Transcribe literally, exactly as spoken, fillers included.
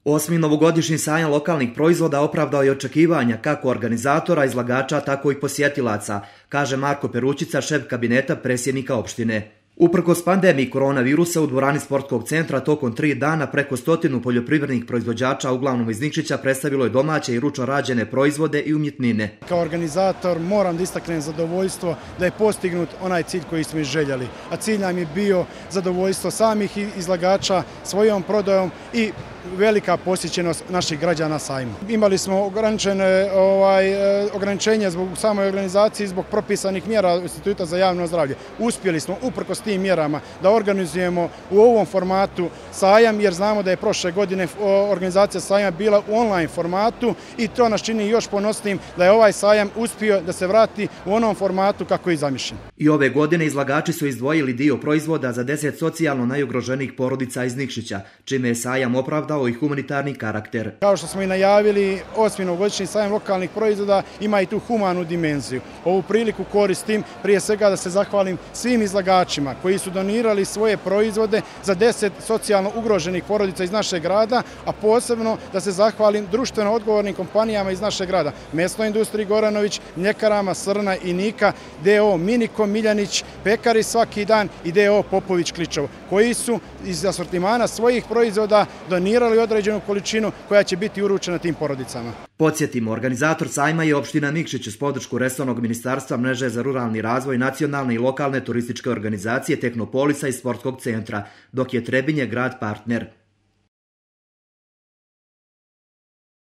Osmi novogodišnji sajam lokalnih proizvoda opravdao je očekivanja kako organizatora, izlagača, tako i posjetilaca, kaže Marko Perućica, šef kabineta predsjednika opštine. Uprkos pandemiji koronavirusa u dvorani sportskog centra tokom tri dana preko stotinu poljoprivrednih proizvođača, uglavnom iz Nikšića, predstavilo je domaće i ručno rađene proizvode i umjetnine. Kao organizator moram da istaknem zadovoljstvo da je postignut onaj cilj koji smo željeli, a cilj nam je bio zadovoljstvo samih izlagača svojom prodajom i velika posjećenost naših građana sajma. Imali smo ograničene ovaj, ograničenja zbog samoj organizaciji, zbog propisanih mjera Instituta za javno zdravlje. Uspjeli smo uprkos tim mjerama da organizujemo u ovom formatu sajam, jer znamo da je prošle godine organizacija sajma bila u online formatu i to nas čini još ponosnim da je ovaj sajam uspio da se vrati u onom formatu kako je zamišljen. I ove godine izlagači su izdvojili dio proizvoda za deset socijalno najugroženijih porodica iz Nikšića, čime je sajam opravdao i humanitarni karakter. Kao što smo i najavili, osmi novogodišnji sajam lokalnih proizvoda ima i tu humanu dimenziju. Ovu priliku koristim prije svega da se zahvalim svim izlagačima koji su donirali svoje proizvode za deset socijalno ugroženih porodica iz našeg grada, a posebno da se zahvalim društveno odgovornim kompanijama iz našeg grada, Mesnoj industriji Goranović, Mljekarama Srna i Nika, D O Miniko Miljanić, Pekari Svaki dan i D O Popović Kličevo, koji su iz asortimana svojih proizvoda donirali određenu količinu koja će biti uručena tim porodicama. Podsjetimo, organizator sajma je opština Nikšić uz podršku resornog ministarstva, mreže za ruralni razvoj, nacionalne i lokalne turističke organizacije, Tehnopolisa i sportskog centra, dok je Trebinje grad partner.